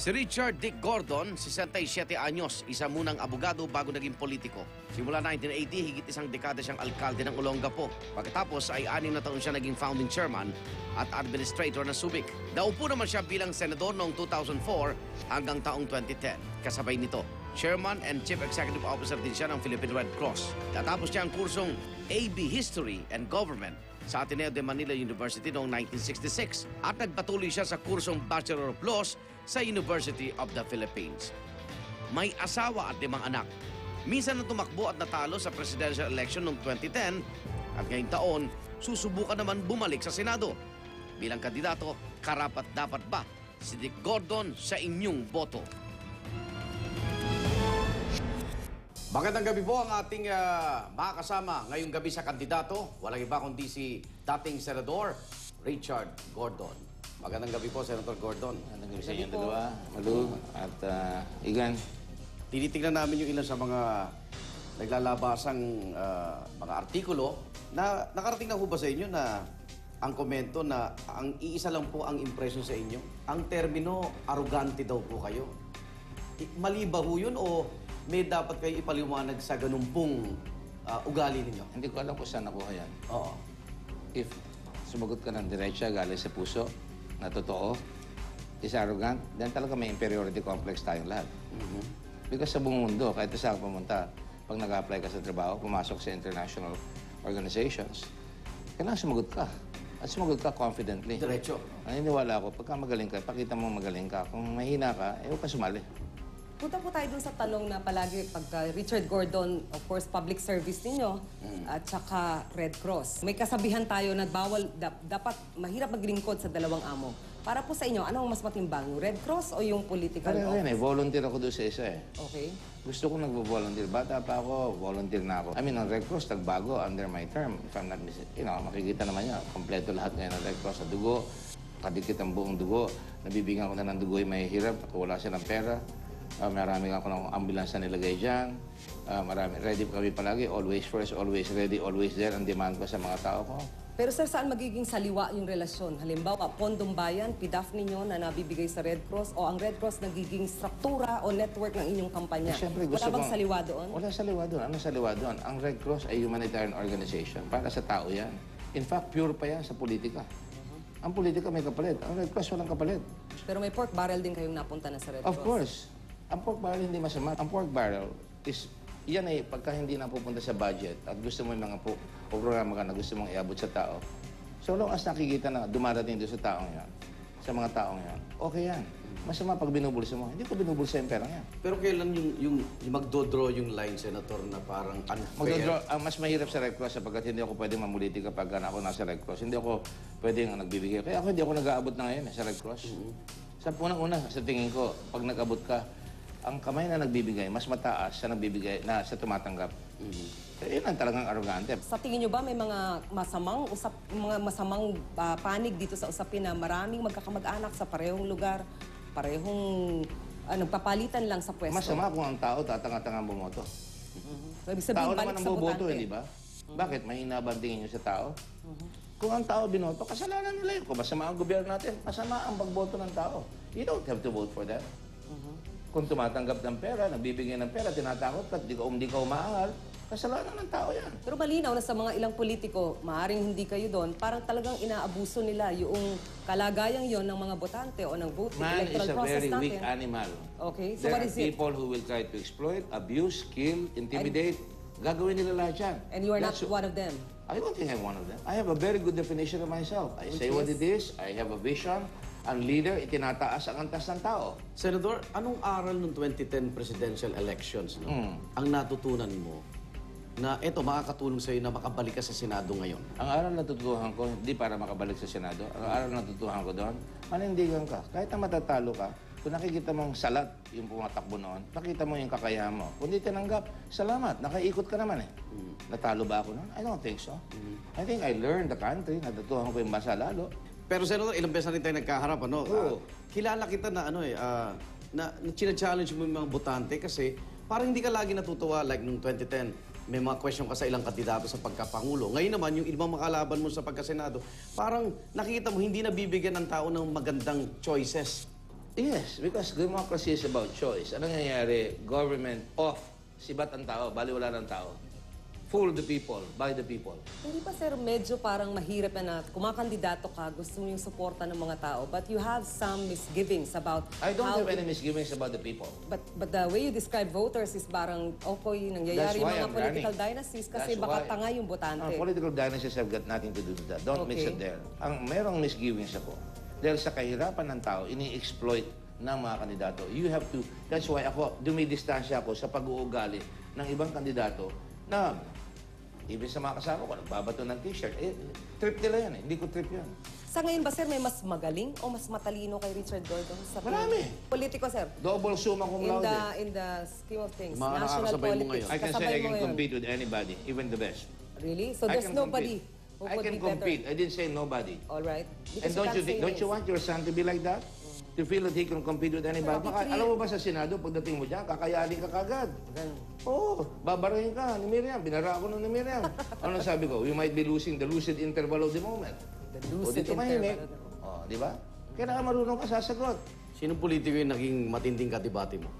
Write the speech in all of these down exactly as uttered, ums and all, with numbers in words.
Si Richard Dick Gordon, sesenta y siyete anyos, isa munang abogado bago naging politiko. Simula nineteen eighty, higit isang dekada siyang alkalde ng Olongapo. Pagkatapos ay anim na taon siya naging founding chairman at administrator ng Subic. Naupo naman siya bilang senador noong two thousand four hanggang taong twenty ten. Kasabay nito, chairman and chief executive officer din siya ng Philippine Red Cross. Natapos niya ang kursong A B History and Government sa Ateneo de Manila University noong nineteen sixty-six at nagpatuloy siya sa kursong Bachelor of Laws sa University of the Philippines. May asawa at limang anak. Minsan na tumakbo at natalo sa presidential election noong twenty ten at ngayong taon, susubukan naman bumalik sa Senado. Bilang kandidato, karapat dapat ba si Dick Gordon sa inyong boto? Magandang gabi po ang ating uh, makakasama ngayong gabi sa kandidato. Walang iba kundi si dating Senador Richard Gordon. Magandang gabi po, Senator Gordon. Magandang gabi sa inyong dalawa, Malu at uh, Igan. Tinitingnan namin yung ilan sa mga naglalabasang uh, mga artikulo na nakarating na po ba sa inyo na ang komento na ang iisa lang po ang impression sa inyo? Ang termino, arugante daw po kayo. Mali ba ho yun o may dapat kayo ipaliwanag sa ganun pong uh, ugali ninyo? Hindi ko alam kung saan nakuha yan. Oo. If sumagot ka ng diretsa, galing sa puso, na totoo, is arrogant, then talaga may inferiority complex tayong lahat. Mm-hmm. Because sa buong mundo, kahit saan ka pumunta, pag nag-apply ka sa trabaho, pumasok sa international organizations, kailangan sumagot ka. At sumagot ka confidently. Diretso. Naniniwala ako, pagka magaling ka, pakita mo magaling ka. Kung mahina ka, eh huwag ka sumali. Punta po tayo dun sa tanong na palagi pagka Richard Gordon, of course, public service ninyo, mm. at saka Red Cross. May kasabihan tayo na bawal, da, dapat mahirap maglingkod sa dalawang amo. Para po sa inyo, ano ang mas matimbang, yung Red Cross o yung political Pero office? yun eh, volunteer ako doon sa isa eh. Okay. Gusto ko nagvo-volunteer. Bata pa ako, volunteer na ako. I mean, ang Red Cross, nagbago under my term. If I'm not mistaken, you know, makikita naman niya, kompleto lahat ngayon ng Red Cross sa dugo. Kadikit ang buong dugo. Nabibigyan ko na ng dugo yung may hirap. Wala silang pera. Uh, marami ako ng ambulansya nilagay dyan. Uh, marami, ready kami palagi. Always first, always ready, always there. Ang demand ko sa mga tao ko. Pero sir, saan magiging saliwa yung relasyon? Halimbawa, pondong bayan, P D A F ninyo na nabibigay sa Red Cross o ang Red Cross nagiging struktura o network ng inyong kampanya? Siyempre, gusto Wala bang kong- saliwa doon? Wala saliwa doon. Ano saliwa doon? Ang Red Cross ay humanitarian organization. Para sa tao yan. In fact, pure pa yan sa politika. Ang politika may kapalit. Ang Red Cross walang kapalit. Pero may pork barrel din kayong napunta na sa Red Of Cross. course. Ang pork barrel hindi masama. Ang pork barrel is, yan ay pagka hindi na pupunta sa budget at gusto mo yung mga po, o programa ka na gusto mong iabot sa tao, so long as nakikita na dumarating doon sa taong yan, sa mga taong yan, okay yan. Masama pag binubulsa mo. Hindi ko binubulsa yung perang yan. Pero kailan yung, yung, yung magdodraw yung line, Senator, na parang unfair? Magdodraw, ang mas mahirap sa Red Cross sapagkat hindi ako pwedeng mamuliti kapag ako nasa Red Cross. Hindi ako pwedeng nagbibigay. Kaya ako hindi ako nag-aabot na ngayon eh, sa Red Cross. Mm-hmm. Sa unang-una, sa tingin ko, pag nag-abot ka, ang kamay na nagbibigay, mas mataas sa nagbibigay na sa tumatanggap. Mm-hmm. Kaya yun ang talagang arrogante. Sa tingin nyo ba may mga masamang usap, mga masamang ah, panig dito sa usapin na maraming magkakamag-anak sa parehong lugar, parehong ah, nagpapalitan lang sa pwesto? Masama kung ang tao tatanga-tanga bumoto. Mm-hmm. So, ibig sabihin, Tao balik naman ang sa boboto, botante. hindi ba? Bakit? Mahina ba ang tingin nyo sa tao? Kung ang tao binoto, kasalanan nila yun. Kung masama ang gobyerno natin, masama ang pagboto ng tao. You don't have to vote for them. Kung tumatanggap ng pera, nagbibigay ng pera, tinatakot ka, di ka, um, di ka umahal, kasalanan ng tao yan. Pero malinaw na sa mga ilang politiko, maaaring hindi kayo doon, parang talagang inaabuso nila yung kalagayang yon ng mga botante o ng vote Man is electoral a process very natin. weak animal. Okay, so There what are is it? people who will try to exploit, abuse, kill, intimidate. Gagawin nila lahat yan. And you are not That's- one of them. I don't think I'm one of them. I have a very good definition of myself. I say what it is, I have a vision. Ang leader, itinataas ang antas ng tao. Senador, anong aral ng twenty ten presidential elections no? Mm. ang natutunan mo na eto makakatulong sa'yo na makabalik ka sa Senado ngayon? Ang aral na tutuhan ko, hindi para makabalik sa Senado, ang aral na tutuhan ko doon, manindigan ka. Kahit na matatalo ka, kung nakikita mong salat yung pumatakbo noon, nakita mo yung kakayahan mo. Kung di tinanggap, salamat, nakaikot ka naman eh. Mm. Natalo ba ako noon? I don't think so. Mm. I think I learned the country, natutuhan ko yung bansa lalo. Pero Senator, ilang beses na rin tayo nagkaharap, ano? Oo. Ah, kilala kita na ano eh, ah, na, na challenge mo yung mga botante kasi parang hindi ka lagi natutuwa like nung twenty ten. May mga question ka sa ilang kandidato sa pagkapangulo. Ngayon naman, yung ibang makalaban mo sa pagkasenado, parang nakikita mo hindi nabibigyan ng tao ng magandang choices. Yes, because democracy is about choice. Ano nangyayari? Government off. Sibat ang tao, baliwala ng tao. For the people, by the people. Hindi ba, sir, medyo parang mahirap na na kumakandidato ka, gusto mo yung suporta ng mga tao, but you have some misgivings about I don't how have it- any misgivings about the people. But but the way you describe voters is parang okay, That's nangyayari yung why mga I'm political running. dynasties kasi That's baka why. tanga yung Ang botante. political dynasties have got nothing to do with that. Don't mix Okay. it there. Ang merong misgivings ako, dahil sa kahirapan ng tao, ini-exploit ng mga kandidato. You have to, that's why ako, dumidistansya ako sa pag-uugali ng ibang kandidato na, even sa mga kasama ko, nagbabato ng t-shirt, eh, trip nila yan eh. Hindi ko trip yan. Sa ngayon ba, sir, may mas magaling o mas matalino kay Richard Gordon? Sa Marami. Politiko, sir. Double summa cum In laude. the, in the scheme of things, Mga national nakakasabay mo politics. ngayon. I can say Kasabay I mo can ngayon. compete with anybody, even the best. Really? So I there's can nobody compete. who I could can be better? compete. I didn't say nobody. All right. And don't you can't think, say don't you names. want your son to be like that? To feel that he can compete with anybody? Pero Baka, three- alam mo ba sa Senado, pagdating mo dyan, kakayanin ka kagad. Ganun. Oo, oh, babarahin ka ni Miriam. Binara ako nun ni Miriam. Ano sabi ko? You might be losing the lucid interval of the moment. The O lucid dito mahimik. interval. O, di ba? Kailangan marunong ka sasagot. Sinong politiko yung naging matinding kadibate mo?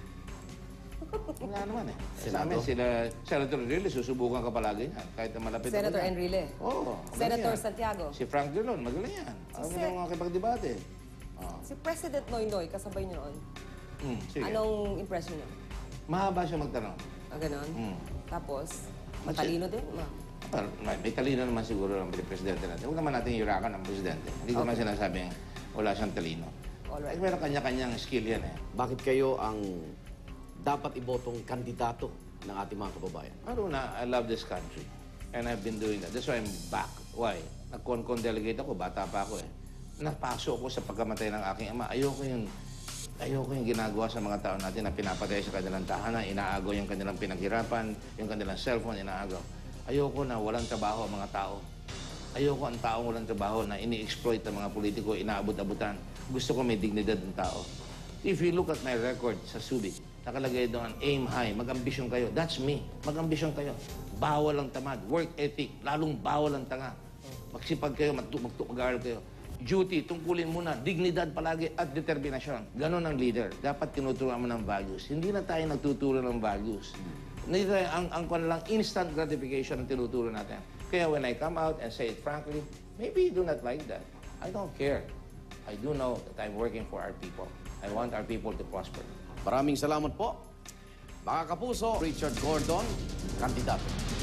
Wala naman eh. Sa Senado? amin, sila, Senator Enrile, susubukan ka palagi yan. Kahit na malapit ako Senator dyan. Enrile. Oo. Senator magaling yan. Santiago. Si Frank Dillon, magaling yan. Alam mo Sen- yung mga kipagdebate. Oh. Si President Noynoy, kasabay niyo noon. Hmm, sige. Anong impression niyo? Mahaba siya magtanong. Ah, ganon? Hmm. Tapos, matalino din? Ma. Well, may, may talino naman siguro ng presidente natin. Huwag naman natin yurakan ang presidente. Hindi ko naman sinasabing wala siyang talino. Alright. Eh, meron kanya-kanyang skill yan eh. Bakit kayo ang dapat ibotong kandidato ng ating mga kababayan? Maruna, I love this country. And I've been doing that. That's why I'm back. Why? Nag-con-con delegate ako, bata pa ako eh. Napaso ako sa pagkamatay ng aking ama. Ayoko yung, ayoko yung ginagawa sa mga tao natin na pinapatay sa kanilang tahanan, inaagaw yung kanilang pinaghirapan, yung kanilang cellphone, inaagaw. Ayoko na walang trabaho ang mga tao. Ayoko ang taong walang trabaho na ini-exploit ng mga politiko, inaabot-abutan. Gusto ko may dignidad ng tao. If you look at my record sa Subic, nakalagay doon, aim high, mag-ambisyon kayo. That's me. Mag-ambisyon kayo. Bawal ang tamad. Work ethic. Lalong bawal ang tanga. Magsipag kayo, magtu- magtu- mag-aaral kayo. Duty, tungkulin muna. Dignidad palagi at determinasyon. Ganon ang leader. Dapat tinuturuan mo ng values. Hindi na tayo nagtuturo ng values. Hindi tayo, ang, ang kung lang instant gratification ang tinuturo natin. Kaya when I come out and say it frankly, maybe you do not like that. I don't care. I do know that I'm working for our people. I want our people to prosper. Maraming salamat po. Mga kapuso, Richard Gordon, kandidato.